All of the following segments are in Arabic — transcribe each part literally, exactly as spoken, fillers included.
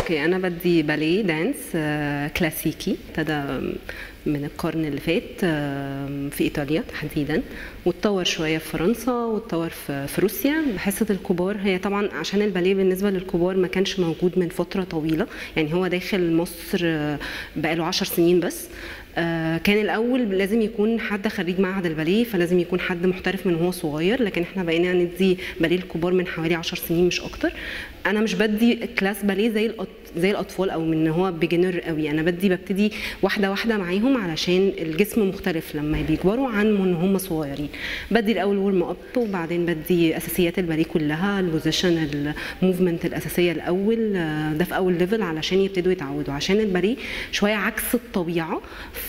اوكي، انا بدي باليه دانس كلاسيكي ابتدى من القرن اللي فات في ايطاليا تحديدا، واتطور شويه في فرنسا واتطور في روسيا. حصه الكبار هي طبعا عشان الباليه بالنسبه للكبار ما كانش موجود من فتره طويله، يعني هو داخل مصر بقاله عشر سنين بس. كان الاول لازم يكون حد خريج معهد الباليه، فلازم يكون حد محترف من وهو صغير، لكن احنا بقينا ندي باليه الكبار من حوالي عشر سنين مش اكتر. انا مش بدي كلاس باليه زي زي الاطفال او من هو بيجنر قوي، انا بدي ببتدي واحده واحده معاهم علشان الجسم مختلف لما بيكبروا عن من هم صغيرين. بدي الاول ورم اب، وبعدين بدي اساسيات الباليه كلها، البوزيشن الموفمنت الاساسيه الاول، ده في اول ليفل علشان يبتدوا يتعودوا، عشان الباليه شويه عكس الطبيعه،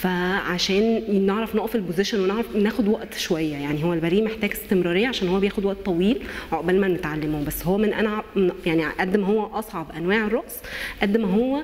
فعشان نعرف نقف البوزيشن ونعرف ناخد وقت شويه. يعني هو الباليه محتاج استمراريه عشان هو بياخد وقت طويل عقبال ما نتعلمه، بس هو من انا يعني قد ما هو اصعب انواع الرقص قد ما هو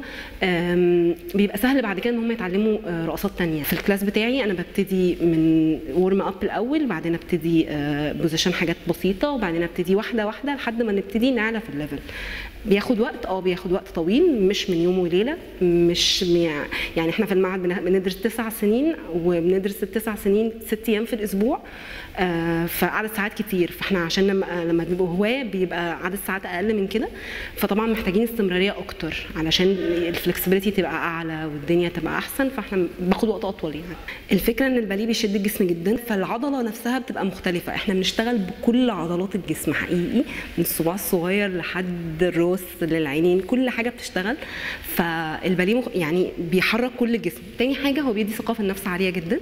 بيبقى سهل بعد كده ان هم يتعلموا رقصات ثانيه. في الكلاس بتاعي انا ببتدي من ورم اب الاول، بعدين ابتدي بوزيشن حاجات بسيطه، وبعدين ابتدي واحده واحده لحد ما نبتدي نعلى في الليفل. بياخد وقت، اه بياخد وقت طويل، مش من يوم وليله، مش يعني احنا في المعهد بندرس تسع سنين، وبندرس التسع سنين ست ايام في الاسبوع، آه فعدد ساعات كتير. فاحنا عشان لما لما بيبقوا هواه بيبقى عدد ساعات اقل من كده، فطبعا محتاجين استمراريه اكتر علشان الفلكسبيليتي تبقى اعلى والدنيا تبقى احسن، فاحنا باخد وقت اطول. يعني الفكره ان الباليه بيشد الجسم جدا، فالعضله نفسها بتبقى مختلفه. احنا بنشتغل بكل عضلات الجسم حقيقي، من الصباع الصغير لحد الراس للعينين، كل حاجه بتشتغل. فالباليه يعني بيحرك كل الجسم. تاني حاجه هو بيدي ثقه في النفس عاليه جدا،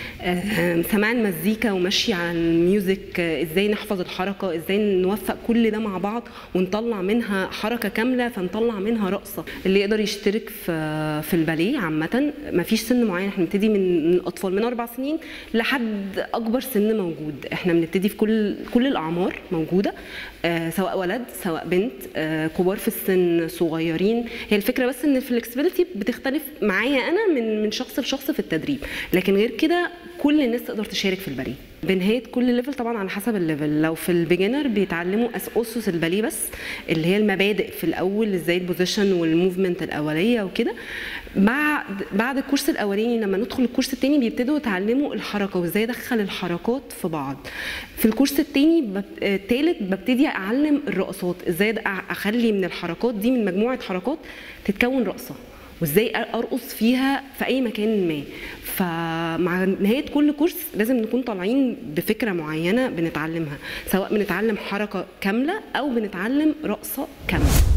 سماع المزيكا ومشي على الميوزك، ازاي نحفظ الحركه، ازاي نوفق كل ده مع بعض ونطلع منها حركه كامله، فنطلع منها رقصه. اللي يقدر يشترك في في الباليه عامه، مفيش سن معين، احنا بنبتدي من الاطفال من اربع سنين لحد اكبر سن موجود. احنا بنبتدي في كل كل الاعمار موجوده، آه سواء ولد سواء بنت، آه كبار في السن صغيرين. هي الفكره بس ان الفلكسبيليتي بتختلف معايا انا من من شخص لشخص في التدريب، لكن غير كده كل الناس تقدر تشارك في الباليه. بنهايه كل ليفل طبعا على حسب الليفل. لو في البيجنر بيتعلموا اسس الباليه بس، اللي هي المبادئ في الاول، ازاي البوزيشن والموفمنت الاوليه وكده. بعد بعد الكورس الاولاني لما ندخل الكورس الثاني بيبتدوا يتعلموا الحركه وازاي ادخل الحركات في بعض. في الكورس الثاني الثالث ببتدي اعلم الرقصات، ازاي اخلي من الحركات دي، من مجموعه حركات تتكون رقصه، وازاي ارقص فيها في اي مكان ما. فمع نهايه كل كورس لازم نكون طالعين بفكره معينه بنتعلمها، سواء بنتعلم حركه كامله او بنتعلم رقصه كامله.